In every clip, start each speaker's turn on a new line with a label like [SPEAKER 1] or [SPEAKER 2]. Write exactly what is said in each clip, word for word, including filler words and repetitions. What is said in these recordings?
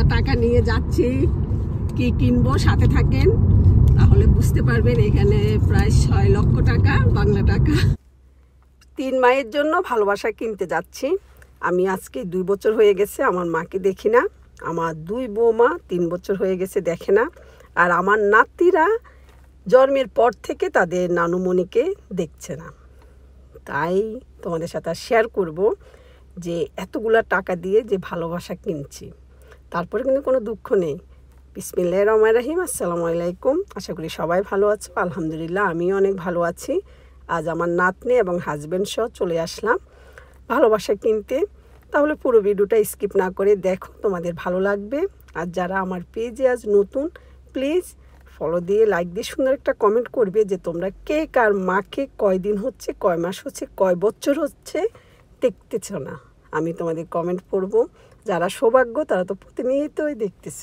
[SPEAKER 1] টাকা নিয়ে যাচ্ছি, কি কিনবো সাথে থাকেন তাহলে বুঝতে পারবেন। এখানে প্রায় ছয় লক্ষ টাকা বাংলা টাকা। তিন মায়ের জন্য ভালোবাসা কিনতে যাচ্ছি। আমি আজকে দুই বছর হয়ে গেছে আমার মাকে দেখি না, আমার দুই বৌমা তিন বছর হয়ে গেছে দেখে না, আর আমার নাতিরা জন্মের পর থেকে তাদের নানুমণিকে দেখছে না। তাই তোমাদের সাথে শেয়ার করব যে এতগুলা টাকা দিয়ে যে ভালোবাসা কিনছি, তারপরে কিন্তু কোনো দুঃখ নেই। বিসমিল্লাহির রহমানির রহিম। আসসালামু আলাইকুম। আশা করি সবাই ভালো আছো। আলহামদুলিল্লাহ আমিও অনেক ভালো আছি। আজ আমার নাতনি এবং হাজব্যান্ড সহ চলে আসলাম ভালোবাসা কিনতে। তাহলে পুরো ভিডিওটা স্কিপ না করে দেখো, তোমাদের ভালো লাগবে। আর যারা আমার পেজে আজ নতুন, প্লিজ ফলো দিয়ে লাইক দিয়ে সুন্দর একটা কমেন্ট করবে যে তোমরা কে কার মাকে কয়দিন হচ্ছে, কয় মাস হচ্ছে, কয় বছর হচ্ছে দেখতেছ না। আমি তোমাদের কমেন্ট পড়ব। যারা সৌভাগ্য তারা তো প্রতিনিয়তই দেখতেছ।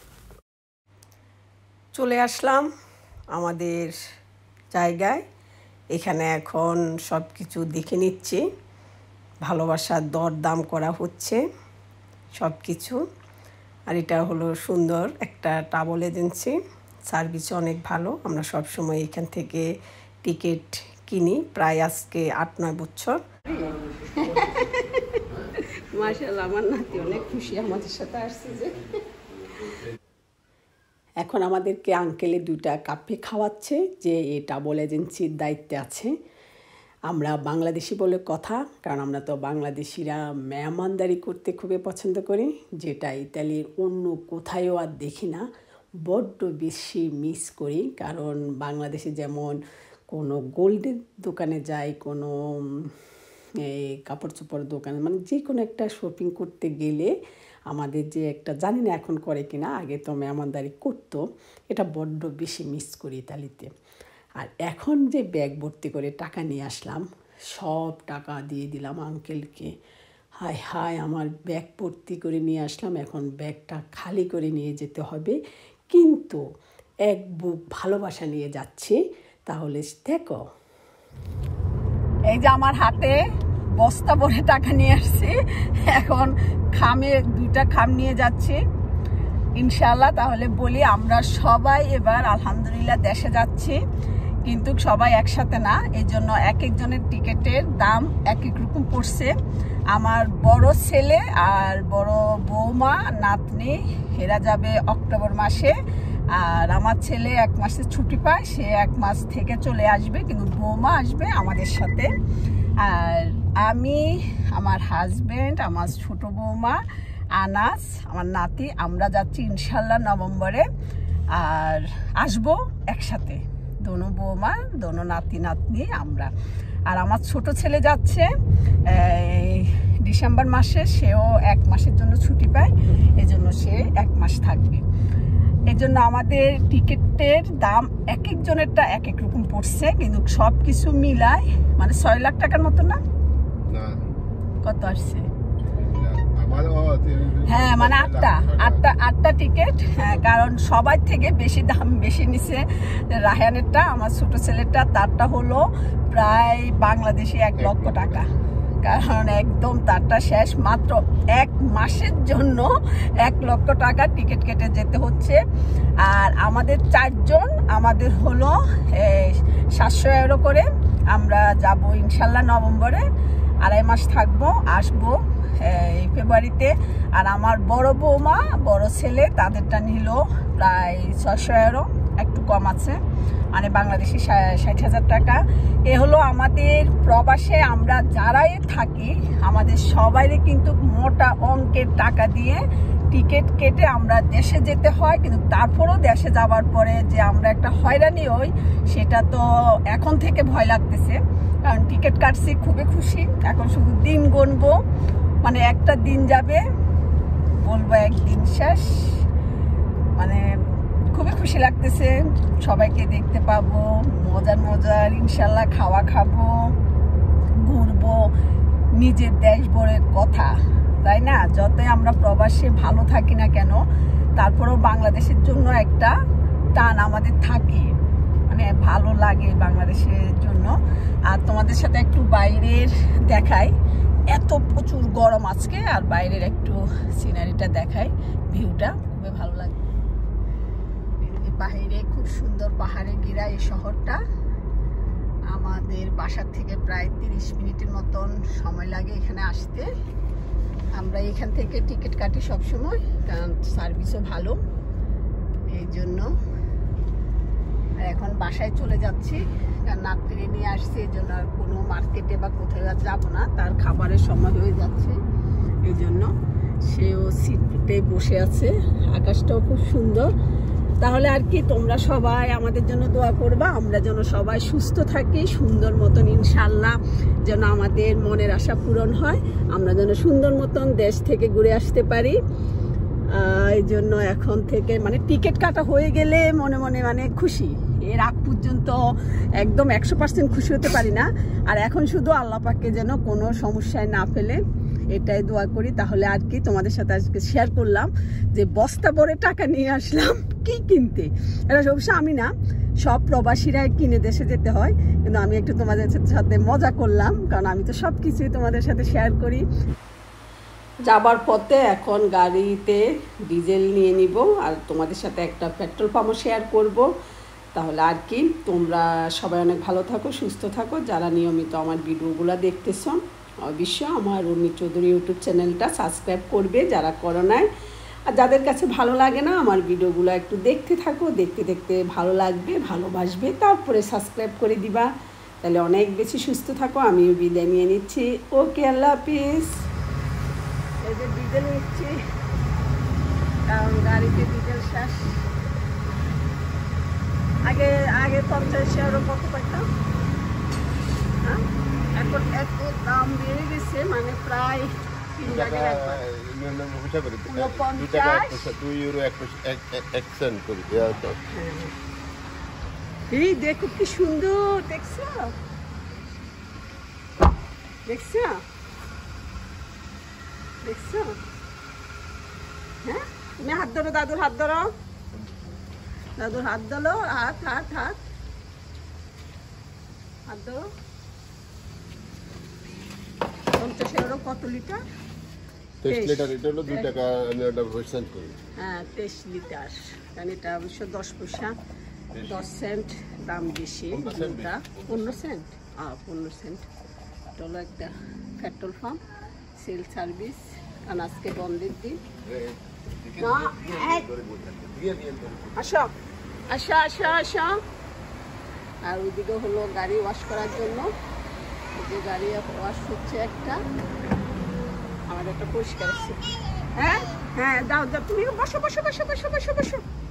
[SPEAKER 1] চলে আসলাম আমাদের জায়গায়। এখানে এখন সব কিছু দেখে নিচ্ছি, ভালোবাসার দর দাম করা হচ্ছে সব কিছু। আর এটা হলো সুন্দর একটা ট্রাভেল এজেন্সি, সার্ভিস অনেক ভালো। আমরা সব সময় এখান থেকে টিকিট কিনি, প্রায় আজকে আট নয় বছর। মাশাআল্লাহ আমার নাতি অনেক খুশি আমাদের সাথে আসছে যে। এখন আমাদেরকে আঙ্কেলে দুইটা কাপে খাওয়াচ্ছে, যে এই ট্রাভেল এজেন্সির দায়িত্বে আছে। আমরা বাংলাদেশি বলে কথা, কারণ আমরা তো বাংলাদেশিরা মেহমানদারি করতে খুবই পছন্দ করি, যেটা ইতালির অন্য কোথায়ও আর দেখি না। বড্ড বেশি মিস করি, কারণ বাংলাদেশে যেমন কোনো গোল্ডের দোকানে যাই, কোনো এই কাপড় চোপড় দোকানে, মানে যে কোনো একটা শপিং করতে গেলে আমাদের যে একটা, জানি না এখন করে কিনা, আগে তো মেহমানদারি করতো, এটা বড্ড বেশি মিস করি ইতালিতে। আর এখন যে ব্যাগ ভর্তি করে টাকা নিয়ে আসলাম, সব টাকা দিয়ে দিলাম আঙ্কেলকে। হায় হায় আমার ব্যাগ ভর্তি করে নিয়ে আসলাম, এখন ব্যাগটা খালি করে নিয়ে যেতে হবে। কিন্তু এক বুক ভালোবাসা নিয়ে যাচ্ছি। তাহলে দেখো, এই যে আমার হাতে বস্তা ভরে টাকা নিয়ে আসছি, এখন খামে দুইটা খাম নিয়ে যাচ্ছি ইনশাআল্লাহ। তাহলে বলি আমরা সবাই এবার আলহামদুলিল্লাহ দেশে যাচ্ছি, কিন্তু সবাই একসাথে না, এই জন্য এক একজনের টিকিটের দাম এক এক রকম পড়ছে। আমার বড় ছেলে আর বড় বৌমা নাতনি এরা যাবে অক্টোবর মাসে, আর আমার ছেলে এক মাসের ছুটি পায়, সে এক মাস থেকে চলে আসবে, কিন্তু বৌমা আসবে আমাদের সাথে। আর আমি, আমার হাজব্যান্ড, আমার ছোট বৌমা আনাস, আমার নাতি, আমরা যাচ্ছি ইনশাল্লাহ নভেম্বরে। আর আসবো একসাথে, দোনো বৌমা দোনো নাতি নাতনি আমরা। আর আমার ছোট ছেলে যাচ্ছে ডিসেম্বর মাসে, সেও এক মাসের জন্য ছুটি পায়, এজন্য সে এক মাস থাকবে। এজন্য আমাদের টিকিটের দাম এক একজনেরটা এক এক রকম পড়ছে, কিন্তু সব কিছু মিলায় মানে ছয় লাখ টাকার মতো না, কত আসছে? হ্যাঁ মানে আটটা আটটা আটটা টিকিট। হ্যাঁ, কারণ সবার থেকে বেশি দাম বেশি নিছে রাহানের, আমার ছোট ছেলেটা, তারটা হলো প্রায় বাংলাদেশি এক লক্ষ টাকা। কারণ একদম তারটা শেষ, মাত্র এক মাসের জন্য এক লক্ষ টাকা টিকিট কেটে যেতে হচ্ছে। আর আমাদের চারজন, আমাদের হলো সাতশো ইউরো করে। আমরা যাব ইনশাল্লাহ নভেম্বরে, আড়াই মাস থাকবো, আসবো এই ফেব্রুয়ারিতে। আর আমার বড় বৌমা বড় ছেলে তাদেরটা নিল প্রায় ছয়শো ইউরো, একটু কম আছে, মানে বাংলাদেশি ষাট হাজার টাকা। এ হলো আমাদের প্রবাসে আমরা যারাই থাকি, আমাদের সবাইরে কিন্তু মোটা অঙ্কের টাকা দিয়ে টিকিট কেটে আমরা দেশে যেতে হয়। কিন্তু তারপরেও দেশে যাওয়ার পরে যে আমরা একটা হয়রানি হই, সেটা তো এখন থেকে ভয় লাগতেছে, কারণ টিকিট কাটছি, খুবই খুশি। এখন শুধু দিন গুনবো, মানে একটা দিন যাবে বলবো একদিন শেষ, মানে খুবই খুশি লাগতেছে। সবাইকে দেখতে পাবো, মজার মজার ইনশাল্লাহ খাওয়া খাবো, ঘুরবো, নিজের দেশ বড়ের কথা, তাই না? যতই আমরা প্রবাসে ভালো থাকি না কেন, তারপরেও বাংলাদেশের জন্য একটা টান আমাদের থাকে, মানে ভালো লাগে বাংলাদেশের জন্য। আর তোমাদের সাথে একটু বাইরের দেখাই এত প্রচুর গরম আজকে। আর বাইরের একটু সিনারিটা দেখাই, ভিউটা খুবই ভালো লাগে। বাইরে খুব সুন্দর পাহাড়ে ঘেরা এই শহরটা। আমাদের বাসার থেকে প্রায় তিরিশ মিনিটের মতন সময় লাগে এখানে আসতে। আমরা এখান থেকে টিকিট কাটি সবসময়, কারণ সার্ভিসও ভালো, এই জন্য। আর এখন বাসায় চলে যাচ্ছি, কারণ নাতনি নিয়ে আসছি, এই জন্য আর কোনো মার্কেটে বা কোথাও আর যাবো না, তার খাবারের সময় হয়ে যাচ্ছে, এই জন্য। সেও সিটে বসে আছে, আকাশটাও খুব সুন্দর। তাহলে আর কি, তোমরা সবাই আমাদের জন্য দোয়া করবা, আমরা যেন সবাই সুস্থ থাকি সুন্দর মতন, ইনশাল্লাহ যেন আমাদের মনের আশা পূরণ হয়, আমরা যেন সুন্দর মতন দেশ থেকে ঘুরে আসতে পারি। এই জন্য এখন থেকে মানে টিকিট কাটা হয়ে গেলে মনে মনে মানে খুশি। এর আগ পর্যন্ত একদম একশো পার্সেন্ট খুশি হতে পারি না। আর এখন শুধু আল্লাহ পাককে যেন কোনো সমস্যায় না ফেলে, এটাই দোয়া করি। তাহলে আর কি, তোমাদের সাথে আজকে শেয়ার করলাম যে বস্তা ভরে টাকা নিয়ে আসলাম কি কিনতে। এটা অবশ্য আমি না, সব প্রবাসীরা কিনে দেশে যেতে হয়, কিন্তু আমি একটু তোমাদের সাথে মজা করলাম, কারণ আমি তো সব কিছুই তোমাদের সাথে শেয়ার করি। যাবার পথে এখন গাড়িতে ডিজেল নিয়ে নিব, আর তোমাদের সাথে একটা পেট্রোল পাম্পও শেয়ার করব। তাহলে আর কি, তোমরা সবাই অনেক ভালো থাকো, সুস্থ থাকো। যারা নিয়মিত আমার ভিডিওগুলো দেখতেছ, অবশ্যই আমার উর্মি চৌধুরী ইউটিউব চ্যানেলটা সাবস্ক্রাইব করবে যারা করো নাই। আর যাদের কাছে ভালো লাগে না, আমার ভিডিওগুলো একটু দেখতে থাকো, দেখতে দেখতে ভালো লাগবে, ভালোবাসবে, তারপরে সাবস্ক্রাইব করে দিবা। তাহলে অনেক বেশি সুস্থ থাকো। আমিও বিদায় নিয়ে নিচ্ছি। ওকে, আল্লাহ হাফিজ। এই যে ডিজেল নিচ্ছি, কারণ গাড়িতে ডিজেল শেষ। আগে আগে পঞ্চাশ এরও কত পাইতাম, হ্যাঁ এখন এত দাম বেড়ে গেছে, মানে প্রায় তিন টাকা এই দেখো কি সুন্দর, দেখছো দেখছো দেখছো হ্যাঁ, তুমি হাত ধরো, দাদুর হাত ধরো, দাদুর হাত ধরো, হাত হাত হাত হাত ধরো। পঞ্চাশ এরও কত লিটার? তেইশ লিটার। এটা হলো দুই টাকা সেন্ট করে। হ্যাঁ, তেইশ লিটার, কারণ এটা অবশ্য দশ পয়সা দশ সেন্ট দাম বেশি। এটা পনেরো সেন্ট, হ্যাঁ পনেরো সেন্ট। এটা হলো একটা পেট্রোল পাম্প, সেল সার্ভিস, কারণ আজকে বন্ধের দিন। আসো আসো আসো আসো। আর ওইদিকে হলো গাড়ি ওয়াশ করার জন্য, যে গাড়ি ওয়াশ হচ্ছে একটা, আমার একটা পরিষ্কার আছে। হ্যাঁ হ্যাঁ, দাও দাও, তুমি বসো বসো বসো বসো বসো বসো।